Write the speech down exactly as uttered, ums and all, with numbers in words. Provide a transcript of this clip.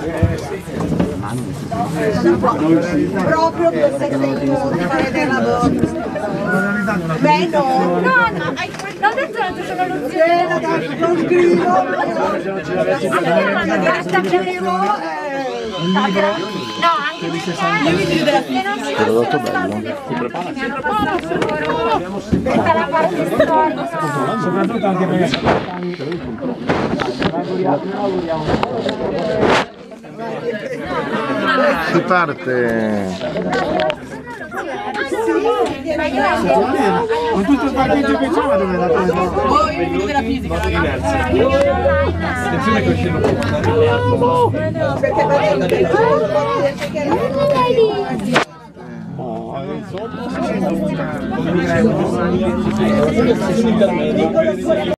proprio per sentito di fare del lavoro. Beh no, no, no, l'ho detto l'altro giorno allo zio. non scrivo, non scrivo, no, anche perché che non si possono questa è la parte storica. Soprattutto anche perché si parte. con tutto il parcheggio che c'è, dove è la cosa? voi della fisica. Attenzione che uscirlo Perché fuori.